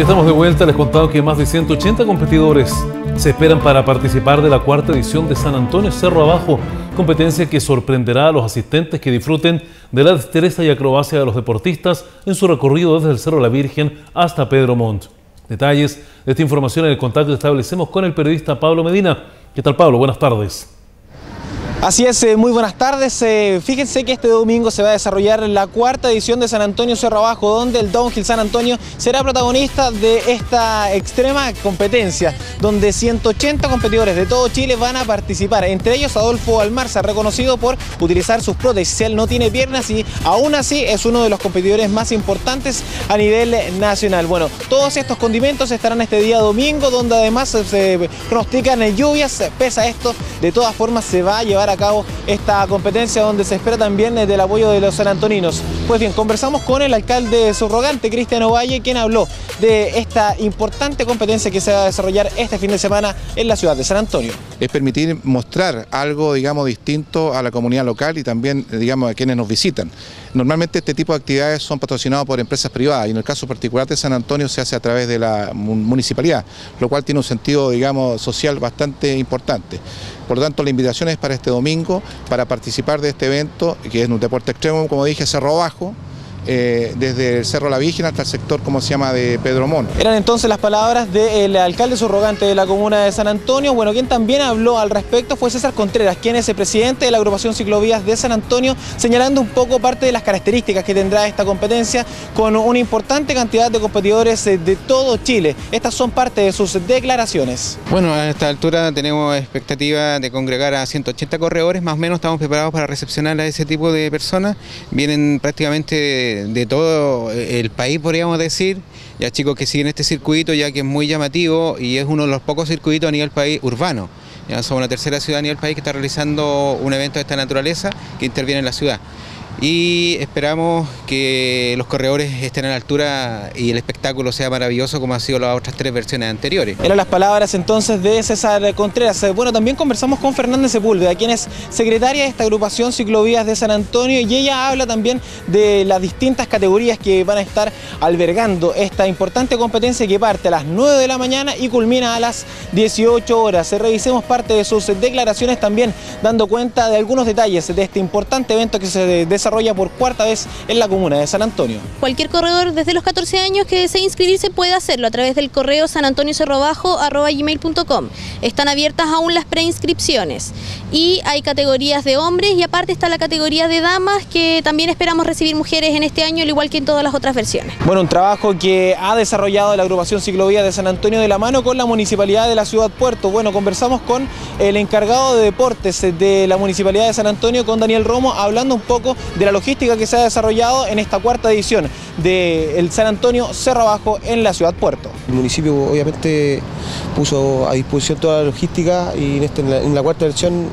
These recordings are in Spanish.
Ya estamos de vuelta. Les contaba que más de 180 competidores se esperan para participar de la cuarta edición de San Antonio Cerro Abajo, competencia que sorprenderá a los asistentes que disfruten de la destreza y acrobacia de los deportistas en su recorrido desde el Cerro La Virgen hasta Pedro Montt. Detalles de esta información en el contacto que establecemos con el periodista Pablo Medina. ¿Qué tal, Pablo? Buenas tardes. Así es, muy buenas tardes. Fíjense que este domingo se va a desarrollar la cuarta edición de San Antonio Cerro Abajo, donde el Downhill San Antonio será protagonista de esta extrema competencia, donde 180 competidores de todo Chile van a participar. Entre ellos Adolfo Almarza, reconocido por utilizar sus prótesis. Él no tiene piernas y aún así es uno de los competidores más importantes a nivel nacional. Bueno, todos estos condimentos estarán este día domingo, donde además se pronostican lluvias. Pese a esto, de todas formas se va a llevar a cabo esta competencia, donde se espera también del apoyo de los sanantoninos. Pues bien, conversamos con el alcalde subrogante, Cristian Ovalle, quien habló de esta importante competencia que se va a desarrollar este fin de semana en la ciudad de San Antonio. Es permitir mostrar algo, digamos, distinto a la comunidad local y también, digamos, a quienes nos visitan. Normalmente este tipo de actividades son patrocinadas por empresas privadas y en el caso particular de San Antonio se hace a través de la municipalidad, lo cual tiene un sentido, digamos, social bastante importante. Por lo tanto, la invitación es para este domingo, para participar de este evento, que es un deporte extremo, como dije, Cerro Abajo, desde el Cerro La Virgen hasta el sector, como se llama, de Pedro Montt. Eran entonces las palabras del alcalde subrogante de la comuna de San Antonio. Bueno, quien también habló al respecto fue César Contreras, quien es el presidente de la agrupación Ciclovías de San Antonio, señalando un poco parte de las características que tendrá esta competencia, con una importante cantidad de competidores de todo Chile. Estas son parte de sus declaraciones. Bueno, a esta altura tenemos expectativa de congregar a 180 corredores, más o menos estamos preparados para recepcionar a ese tipo de personas. Vienen prácticamente de todo el país, podríamos decir, ya chicos que siguen este circuito, ya que es muy llamativo y es uno de los pocos circuitos a nivel país urbano. Ya somos la tercera ciudad a nivel país que está realizando un evento de esta naturaleza que interviene en la ciudad. Y esperamos que los corredores estén a la altura y el espectáculo sea maravilloso como ha sido las otras tres versiones anteriores. Eran las palabras entonces de César Contreras. Bueno, también conversamos con Fernanda Sepúlveda, quien es secretaria de esta agrupación Ciclovías de San Antonio, y ella habla también de las distintas categorías que van a estar albergando esta importante competencia que parte a las 9 de la mañana y culmina a las 18 horas. Revisemos parte de sus declaraciones, también dando cuenta de algunos detalles de este importante evento que se desarrolla por cuarta vez en la comuna de San Antonio. Cualquier corredor desde los 14 años que desee inscribirse puede hacerlo a través del correo sanantoniocerroabajo@gmail.com. Están abiertas aún las preinscripciones y hay categorías de hombres y aparte está la categoría de damas, que también esperamos recibir mujeres en este año, al igual que en todas las otras versiones. Bueno, un trabajo que ha desarrollado la agrupación Ciclovías de San Antonio de la mano con la Municipalidad de la Ciudad Puerto. Bueno, conversamos con el encargado de deportes de la Municipalidad de San Antonio, con Daniel Romo, hablando un poco de la logística que se ha desarrollado en esta cuarta edición del San Antonio Cerro Abajo en la Ciudad Puerto. El municipio obviamente puso a disposición toda la logística y en la cuarta versión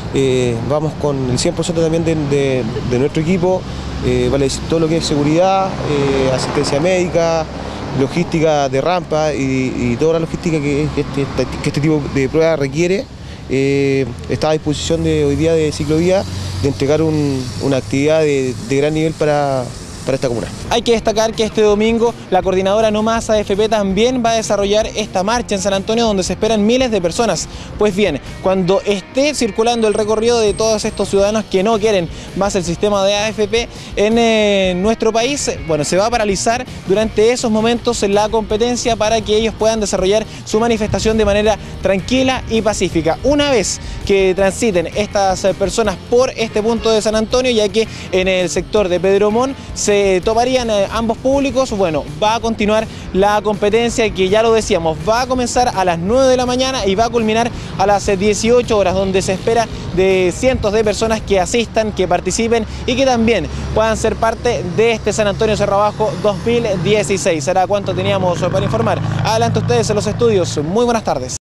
vamos con el 100% también de nuestro equipo, vale decir, todo lo que es seguridad, asistencia médica, logística de rampa y toda la logística que este tipo de prueba requiere. Está a disposición de hoy día de Ciclovía de entregar una actividad de gran nivel para esta comuna. Hay que destacar que este domingo la coordinadora No Más AFP también va a desarrollar esta marcha en San Antonio, donde se esperan miles de personas. Pues bien, cuando esté circulando el recorrido de todos estos ciudadanos que no quieren más el sistema de AFP en nuestro país, bueno, se va a paralizar durante esos momentos la competencia para que ellos puedan desarrollar su manifestación de manera tranquila y pacífica. Una vez que transiten estas personas por este punto de San Antonio, ya que en el sector de Pedro Montt se tomarían ambos públicos, bueno, va a continuar la competencia que, ya lo decíamos, va a comenzar a las 9 de la mañana y va a culminar a las 18 horas, donde se espera de cientos de personas que asistan, que participen y que también puedan ser parte de este San Antonio Cerro Abajo 2016. ¿Será cuánto teníamos para informar? Adelante ustedes en los estudios. Muy buenas tardes.